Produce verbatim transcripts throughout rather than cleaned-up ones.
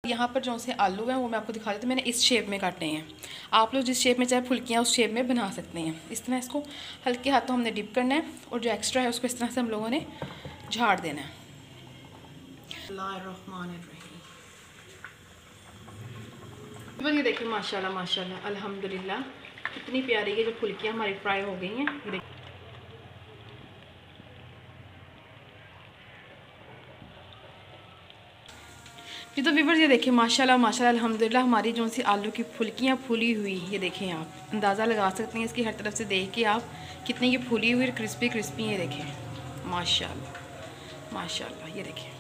यहाँ पर जो से आलू हैं वो मैं आपको दिखा देती हूँ। मैंने इस शेप में काटने हैं। आप लोग जिस शेप में चाहे फुल्कियाँ उस शेप में बना सकते हैं। इस तरह इसको हल्के हाथों हमने डिप करना है और जो एक्स्ट्रा है उसको इस तरह से हम लोगों ने झाड़ देना है। ये देखिए माशाल्लाह माशाल्लाह अल्हम्दुलिल्लाह कितनी प्यारी है जो फुल्कियाँ हमारी फ्राई हो गई हैं। ये देखिए जी तो व्यूअर्स ये देखिए माशाल्लाह माशाल्लाह अल्हम्दुलिल्लाह हमारी जो सी आलू की फुल्कियाँ फूली हुई, ये देखें आप अंदाज़ा लगा सकते हैं इसकी हर तरफ से देख के आप कितनी ये फूली हुई और क्रिस्पी क्रिस्पी है। देखें माशाल्लाह माशाल्लाह ये देखें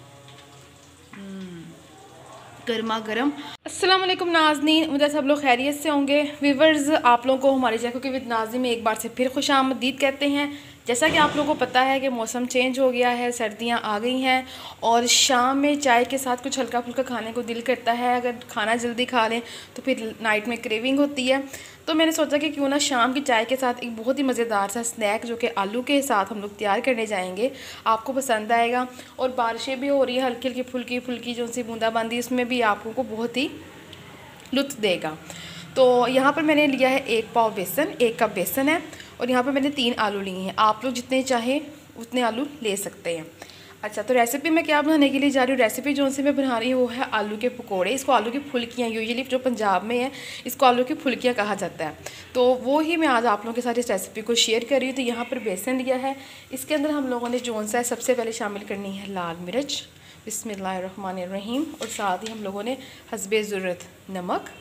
गर्मा गर्म। अस्सलाम वालेकुम नाज़नीन, मुझे सब लोग खैरियत से होंगे। व्यूअर्स आप लोगों को हमारे चैनल कुकिंग विद नाज़नीन में एक बार से फिर खुशामदीद कहते हैं। जैसा कि आप लोगों को पता है कि मौसम चेंज हो गया है, सर्दियां आ गई हैं और शाम में चाय के साथ कुछ हल्का फुल्का खाने को दिल करता है। अगर खाना जल्दी खा लें तो फिर नाइट में क्रेविंग होती है। तो मैंने सोचा कि क्यों ना शाम की चाय के साथ एक बहुत ही मज़ेदार सा स्नैक जो कि आलू के साथ हम लोग तैयार करने जाएंगे, आपको पसंद आएगा। और बारिशें भी हो रही है, हल्की हल्की फुल्की फुल्की जो सी बूंदाबांदी, उसमें भी आप लोगों को बहुत ही लुत्फ़ देगा। तो यहाँ पर मैंने लिया है एक पाव बेसन, एक कप बेसन है और यहाँ पर मैंने तीन आलू लिए हैं। आप लोग जितने चाहें उतने आलू ले सकते हैं। अच्छा, तो रेसिपी मैं क्या बनाने के लिए जा रही हूँ, रेसिपी जो से मैं बना रही हूँ वो है आलू के पकोड़े। इसको आलू की फुल्कियाँ, यूजुअली जो पंजाब में है इसको आलू की फुल्कियाँ कहा जाता है। तो वो ही मैं आज आप लोगों के साथ इस रेसिपी को शेयर कर रही हूँ। तो यहाँ पर बेसन लिया है, इसके अंदर हम लोगों ने जो सा है सबसे पहले शामिल करनी है लाल मिर्च, बिस्मिल्लाहिर्रहमानिर्रहीम, और साथ ही हम लोगों ने हस्बे ज़रूरत नमक,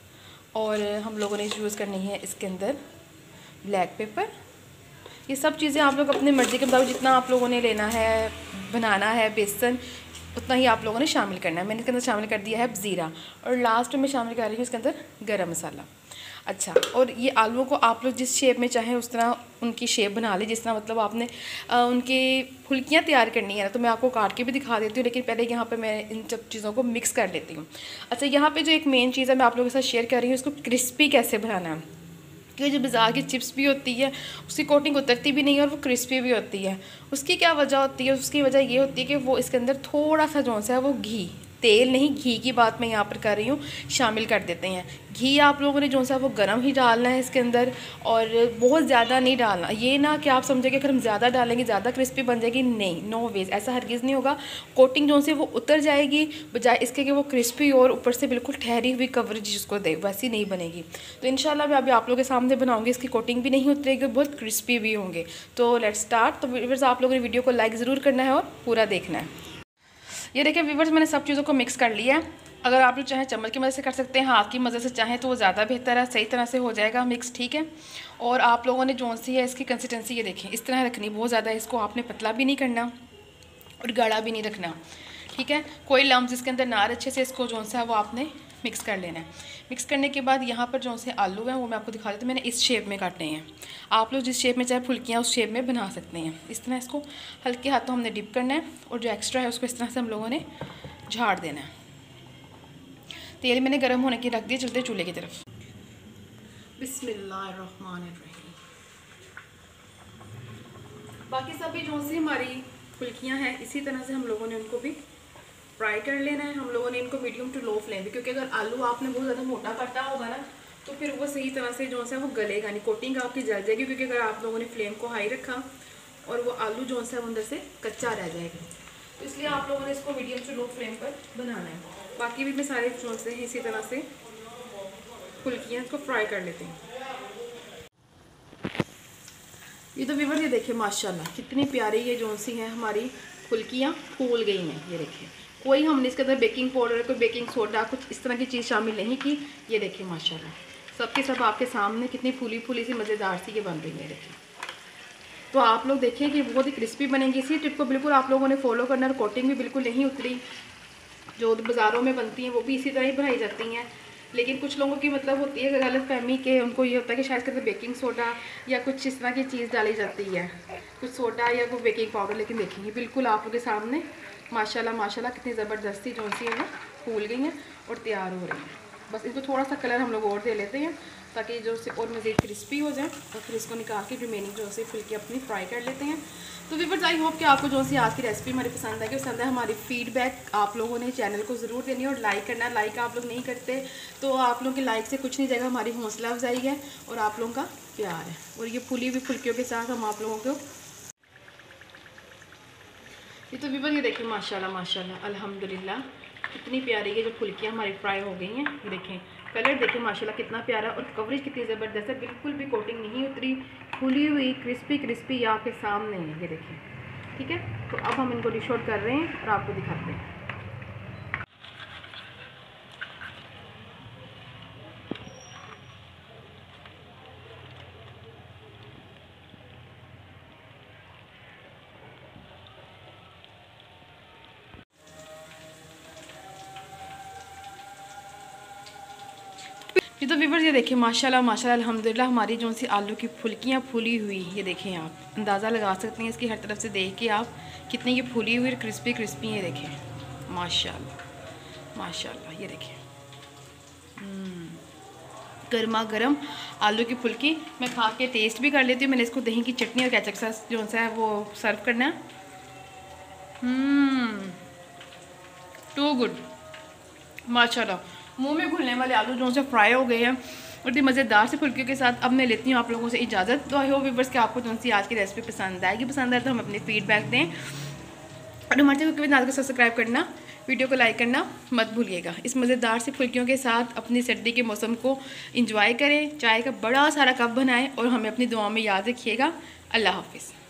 और हम लोगों ने यूज़ करनी है इसके अंदर ब्लैक पेपर। ये सब चीज़ें आप लोग अपने मर्ज़ी के मुताबिक जितना आप लोगों ने लेना है, बनाना है बेसन, उतना ही आप लोगों ने शामिल करना है। मैंने इसके अंदर शामिल कर दिया है ज़ीरा, और लास्ट में शामिल कर रही हूँ इसके अंदर गरम मसाला। अच्छा, और ये आलूओं को आप लोग जिस शेप में चाहें उस तरह उनकी शेप बना लें, जिस तरह मतलब आपने आ, उनकी फुल्कियाँ तैयार करनी है ना। तो मैं आपको काट के भी दिखा देती हूँ, लेकिन पहले यहाँ पे मैं इन सब चीज़ों को मिक्स कर लेती हूँ। अच्छा, यहाँ पे जो एक मेन चीज़ है मैं आप लोगों के साथ शेयर कर रही हूँ, इसको क्रिस्पी कैसे बनाना है। क्योंकि जो बाज़ार की चिप्स भी होती है उसकी कोटिंग उतरती भी नहीं है और वो क्रिस्पी भी होती है। उसकी क्या वजह होती है, उसकी वजह ये होती है कि वो इसके अंदर थोड़ा सा जो सा है वो घी, तेल नहीं घी की बात मैं यहाँ पर कर रही हूँ, शामिल कर देते हैं। घी आप लोगों ने जो सा वो गर्म ही डालना है इसके अंदर, और बहुत ज़्यादा नहीं डालना। ये ना कि आप समझे कि अगर हम ज़्यादा डालेंगे ज़्यादा क्रिस्पी बन जाएगी, नहीं, नो वेज, ऐसा हरगिज़ नहीं होगा। कोटिंग जो से वो उतर जाएगी, बजाय इसके कि वो क्रिस्पी और ऊपर से बिल्कुल ठहरी हुई कवरेज जिसको दे, वैसी नहीं बनेगी। तो इंशाल्लाह मैं अभी आप लोगों के सामने बनाऊँगी, इसकी कोटिंग भी नहीं उतरेगी, बहुत क्रिस्पी भी होंगे। तो लेट्स स्टार्ट। तो व्यूअर्स आप लोगों ने वीडियो को लाइक ज़रूर करना है और पूरा देखना है। ये देखिए व्यूअर्स मैंने सब चीज़ों को मिक्स कर लिया है। अगर आप लोग चाहें चम्मच की मदद से कर सकते हैं, हाथ की मदद से चाहें तो वो ज़्यादा बेहतर है, सही तरह से हो जाएगा मिक्स, ठीक है। और आप लोगों ने जो सी है इसकी कंसिस्टेंसी ये देखें इस तरह रखनी, बहुत ज़्यादा इसको आपने पतला भी नहीं करना और गाढ़ा भी नहीं रखना, ठीक है। कोई लम्स इसके अंदर ना, अच्छे से इसको जो सा है वो आपने मिक्स कर लेना है। मिक्स करने के बाद यहाँ पर जो से आलू हैं वो मैं आपको दिखा देती हूँ। मैंने इस शेप में काटने हैं। आप लोग जिस शेप में चाहे फुल्कियाँ उस शेप में बना सकते हैं। इस तरह इसको हल्के हाथों हमने डिप करना है और जो एक्स्ट्रा है उसको इस तरह से हम लोगों ने झाड़ देना है। तेल मैंने गर्म होने की रख दिया, चलते चूल्हे की तरफ। बिस्मिल्लाहिर्रहमानिर्रहीम। बाकी सभी जो सी हमारी फुल्कियाँ हैं इसी तरह से हम लोगों ने उनको भी फ्राई कर लेना है। हम लोगों ने इनको मीडियम टू लो फ्लेम पे, क्योंकि अगर आलू आपने बहुत ज़्यादा मोटा काटा होगा ना तो फिर वो सही तरह से जो है वो गलेगा नहीं, कोटिंग आपकी जल जाएगी। क्योंकि अगर आप लोगों ने फ्लेम को हाई रखा और वो आलू जो है अंदर से कच्चा रह जाएगा, तो इसलिए आप लोगों ने इसको मीडियम टू लो फ्लेम पर बनाना है। बाकी भी मैं सारे जो से इसी तरह से फुल्कियाँ इसको फ्राई कर लेते हैं। ये तो व्यूअर्स ये देखिए माशाल्लाह कितनी प्यारी ये जो सी है हमारी फुल्कियाँ फूल गई हैं। ये देखिए कोई हमने इसके अंदर बेकिंग पाउडर, कोई बेकिंग सोडा, कुछ इस तरह की चीज़ शामिल नहीं की। ये देखिए माशाल्लाह सबके सब आपके सामने कितनी फूली फूली सी मज़ेदार सी ये बन रही है। देखिए तो आप लोग देखिए कि बहुत ही क्रिस्पी बनेंगी। इसी टिप को बिल्कुल आप लोगों ने फॉलो करना, और कोटिंग भी बिल्कुल नहीं उतरी। जो बाज़ारों में बनती हैं वो भी इसी तरह ही बनाई जाती हैं, लेकिन कुछ लोगों की मतलब होती है गलत फहमी के, उनको ये होता है कि शायद कहते बेकिंग सोडा या कुछ इस तरह की चीज़ डाली जाती है, कुछ सोडा या कोई बेकिंग पाउडर। लेकिन देखेंगे बिल्कुल आप लोगों के सामने माशाल्लाह माशाल्लाह कितनी ज़बरदस्ती जो सी है वो फूल गई हैं और तैयार हो रही हैं। बस इसको थोड़ा सा कलर हम लोग और दे लेते हैं ताकि जो से और मज़ीद क्रिस्पी हो जाए, और फिर इसको निकाल के रिमेनिंग जो से फुल्की अपनी फ्राई कर लेते हैं। तो व्यूअर्स आई होप कि आपको जो सी आज की रेसिपी हमारी पसंद है कि पसंद है। हमारी फीडबैक आप लोगों ने चैनल को ज़रूर देनी है और लाइक करना। लाइक आप लोग नहीं करते तो आप लोगों के लाइक से कुछ नहीं जाएगा, हमारी हौसला अफजाई है और आप लोगों का प्यार है। और ये फुली हुई फुल्कियों के साथ हम आप लोगों को ये तो व्यूअर्स ये देखिए माशाल्लाह माशाल्लाह अल्हम्दुलिल्लाह कितनी प्यारी है जो फुल्कियाँ हमारी फ्राई हो गई हैं। ये देखें कलर देखें माशाल्लाह कितना प्यारा, और कवरेज कितनी ज़बरदस्त है, बिल्कुल भी कोटिंग नहीं उतरी, फुली हुई क्रिस्पी क्रिस्पी या आपके सामने है। ये देखें ठीक है। तो अब हम इनको डिश आउट कर रहे हैं और आपको दिखाते हैं। ये तो व्यूअर्स ये देखिए माशाल्लाह माशाल्लाह अल्हम्दुलिल्लाह हमारी जो सी आलू की फुल्कियाँ फूली हुई, ये देखें आप अंदाज़ा लगा सकते हैं इसकी हर तरफ से देख के आप कितनी ये फूली हुई और क्रिस्पी क्रिस्पी ये देखें माशाल्लाह माशाल्लाह। ये देखें गर्मा गर्म आलू की फुल्की मैं खा के टेस्ट भी कर लेती हूँ। मैंने इसको दही की चटनी और केचप सास जो सा है वो सर्व करना है। टू गुड माशाल्लाह, मुंह में घुलने वाले आलू जो से फ्राई हो गए हैं और इतनी मज़ेदार से फुल्कियों के साथ। अब मैं लेती हूँ आप लोगों से इजाज़त। तो आई होप व्यूअर्स कि आपको जो सी आज की रेसिपी पसंद आएगी। पसंद आए तो हम अपनी फीडबैक दें और हमारे चैनल को भी सब्सक्राइब करना, वीडियो को लाइक करना मत भूलिएगा। इस मज़ेदार से फुल्कियों के साथ अपनी सर्दी के मौसम को इंजॉय करें, चाय का बड़ा सारा कप बनाएं और हमें अपनी दुआओं में याद रखिएगा। अल्लाह हाफिज़।